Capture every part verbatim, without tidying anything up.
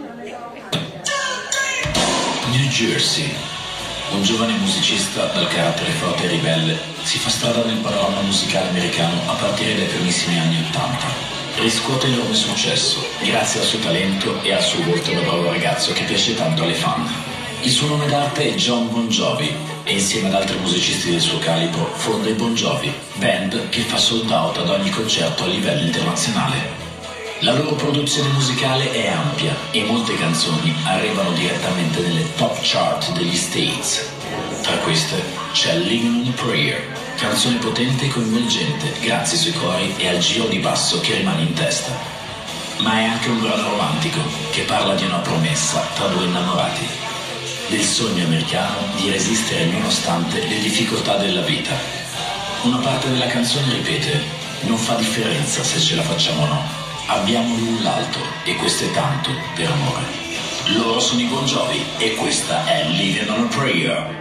New Jersey. Un giovane musicista dal carattere forte e ribelle si fa strada nel panorama musicale americano a partire dai primissimi anni Ottanta. Riscuote enorme successo grazie al suo talento e al suo volto da bravo ragazzo che piace tanto alle fan. Il suo nome d'arte è Jon Bon Jovi e insieme ad altri musicisti del suo calibro fonda i Bon Jovi, band che fa sold out ad ogni concerto a livello internazionale. La loro produzione musicale è ampia e molte canzoni arrivano direttamente nelle top chart degli States. Tra queste c'è Living on a Prayer, canzone potente e coinvolgente grazie ai suoi cori e al giro di basso che rimane in testa. Ma è anche un brano romantico che parla di una promessa tra due innamorati, del sogno americano di resistere nonostante le difficoltà della vita. Una parte della canzone ripete: non fa differenza se ce la facciamo o no. Abbiamo l'un l'altro e questo è tanto per amore. Loro sono i Bon Jovi e questa è Living on a Prayer.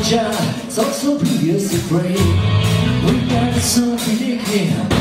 child, so so previous to pray. We got something in here.